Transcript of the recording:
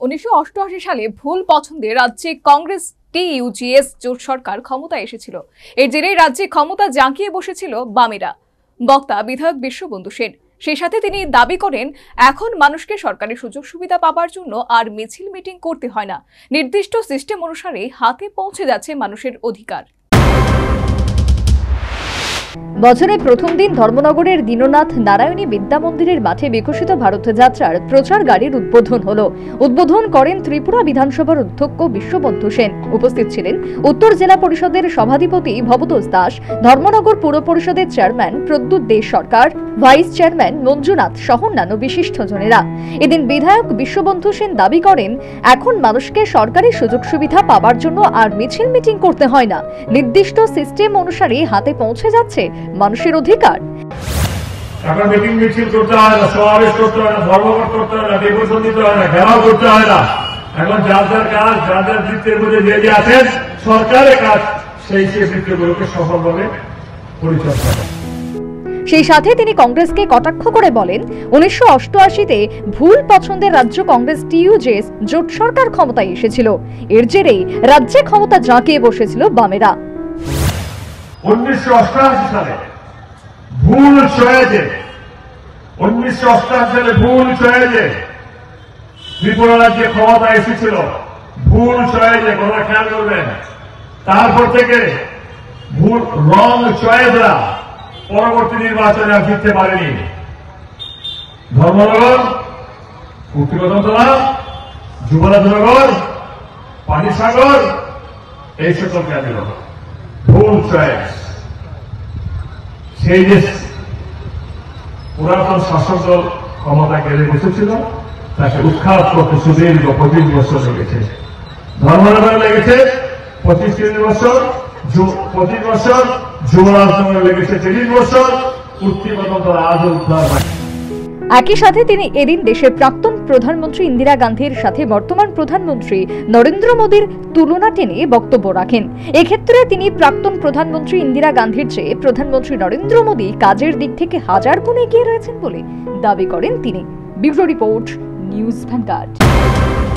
1988 সালে ভুল পছন্দে রাজ্যে কংগ্রেস টিইউজিএস জোট সরকার ক্ষমতায় এসেছিল। এর জেরেই রাজ্যে ক্ষমতা জাঁকিয়ে বসেছিল বামেরা। বক্তা বিধায়ক বিশ্ববন্ধু সেন। সেই সাথে তিনি দাবি করেন, এখন মানুষকে সরকারি সুযোগ সুবিধা পাবার জন্য আর মিছিল মিটিং করতে হয় না, নির্দিষ্ট সিস্টেম অনুসারে হাতে পৌঁছে যাচ্ছে মানুষের অধিকার। বছরের প্রথম দিন ধর্মনগরের দীননাথ নারায়ণী বিদ্যা মন্দিরের মাঠে বিকশিত ভারত যাত্রার প্রচার গাড়ির উদ্বোধন হলো। উদ্বোধন করেন ত্রিপুরা বিধানসভার অধ্যক্ষ বিশ্ববন্ধু সেন। উপস্থিত ছিলেন উত্তর জেলা পরিষদের সভাধিপতি ভবতোষ দাস, ধর্মনগর পুর পরিষদের chairman Pradyut Dey Sarkar, vice chairman Manjunath সহ অন্যান্য বিশিষ্টজনেরা। এদিন বিধায়ক বিশ্ববন্ধু সেন দাবি করেন, এখন মানুষকে সরকারি সুযোগ সুবিধা পাবার জন্য আর মিছিল মিটিং করতে হয় না, নির্দিষ্ট সিস্টেম অনুসারে হাতে পৌঁছে যাচ্ছে মানুষের অধিকার। এখন মিটিং মিছিল করতে হয় না, সমাবেশ করতে হয় না, ধর্মঘট করতে হয় না, ডেপুটেশন দিতে হয় না, ঘেরাও করতে হয় না। এখন যার যার কাজ, যার যার বৃত্তের মধ্যে যে আছেন, সরকারের কাজ সেই বৃত্তগুলোকে সফলভাবে পরিচালনা করে। সেই সাথে তিনি কংগ্রেসকে কটাক্ষ করে বলেন, 1988-তে ভুল পছন্দের রাজ্য কংগ্রেস টিইউজিএস জোট সরকার ক্ষমতায় এসেছিল। এর জেরেই রাজ্যে ক্ষমতা জাঁকিয়ে বসেছিল বামেরা। 1988 সালে ভুল চয়েছে, 1988 সালে ভুল চয়েছে ত্রিপুরা রাজ্যে ক্ষমতা এসেছিল, ভুল চয়েছে, কথা খেয়াল করবেন। তারপর থেকে ভুল রং চয়েসরা পরবর্তী নির্বাচনে আর জিততে পারেনি। ধর্মনগর, উত্তরতলা, যুবরাজনগর, পানিসাগর, এই সকল কেন্দ্র ভুল চয়েস। সেই যে পুরাতন শাসক দল ক্ষমতা কেড়ে বসেছিল, তাকে উৎখাত করতে সুদীর্ঘ 25 বছর লেগেছে। ধর্মনগর লেগেছে 25 বছর, 25 বছর, যুবরাজনগর লেগেছে 30 বছর, উত্তরতলা আজও উদ্ধার হয়। একই সাথে তিনি এদিন দেশের প্রাক্তন প্রধানমন্ত্রী ইন্দিরা গান্ধীর সাথে বর্তমান প্রধানমন্ত্রী নরেন্দ্র মোদীর তুলনা টেনে বক্তব্য রাখেন। এক্ষেত্রে তিনি প্রাক্তন প্রধানমন্ত্রী ইন্দিরা গান্ধীর চেয়ে প্রধানমন্ত্রী নরেন্দ্র মোদী কাজের দিক থেকে 1000 গুণ এগিয়ে রয়েছেন বলে দাবি করেন তিনি। Bureau report, news vanguard.